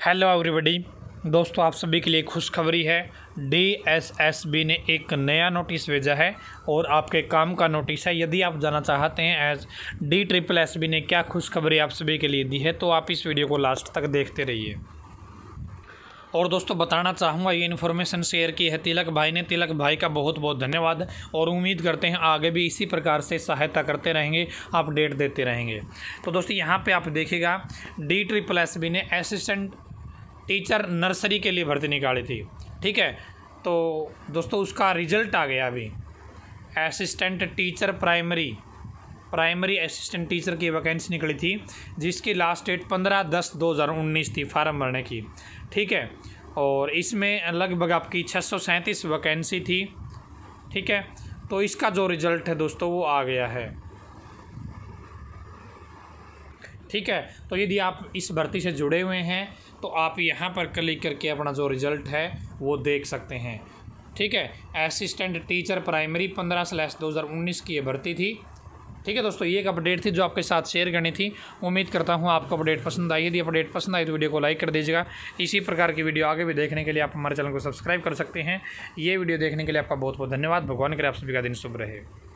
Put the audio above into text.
Hello everybody दोस्तों, आप सभी के लिए खुशखबरी है। DSSB ने एक नया नोटिस भेजा है और आपके काम का नोटिस है। यदि आप जानना चाहते हैं एज DSSB ने क्या खुशखबरी आप सभी के लिए दी है तो आप इस वीडियो को लास्ट तक देखते रहिए। और दोस्तों बताना चाहूँगा, ये इन्फॉर्मेशन शेयर की है तिलक भाई ने। तिलक भाई का बहुत बहुत धन्यवाद और उम्मीद करते हैं आगे भी इसी प्रकार से सहायता करते रहेंगे, अपडेट देते रहेंगे। तो दोस्तों यहाँ पे आप देखिएगा, DSSB ने असिस्टेंट टीचर नर्सरी के लिए भर्ती निकाली थी। ठीक है, तो दोस्तों उसका रिजल्ट आ गया अभी। Assistant teacher primary assistant teacher की वैकेंसी निकली थी, जिसकी लास्ट डेट 15/10/2019 थी फार्म भरने की। ठीक है, और इसमें लगभग आपकी 637 वैकेंसी थी। ठीक है, तो इसका जो रिज़ल्ट है दोस्तों वो आ गया है। ठीक है, तो यदि आप इस भर्ती से जुड़े हुए हैं तो आप यहाँ पर क्लिक करके अपना जो रिज़ल्ट है वो देख सकते हैं। ठीक है, असिस्टेंट टीचर प्राइमरी 15/2019 की ये भर्ती थी। ठीक है दोस्तों, ये एक अपडेट थी जो आपके साथ शेयर करनी थी। उम्मीद करता हूँ आपको अपडेट पसंद आई। यदि अपडेट पसंद आई तो वीडियो को लाइक कर दीजिएगा। इसी प्रकार की वीडियो आगे भी देखने के लिए आप हमारे चैनल को सब्सक्राइब कर सकते हैं। ये वीडियो देखने के लिए आपका बहुत बहुत धन्यवाद। भगवान करे आप सभी का दिन शुभ रहे।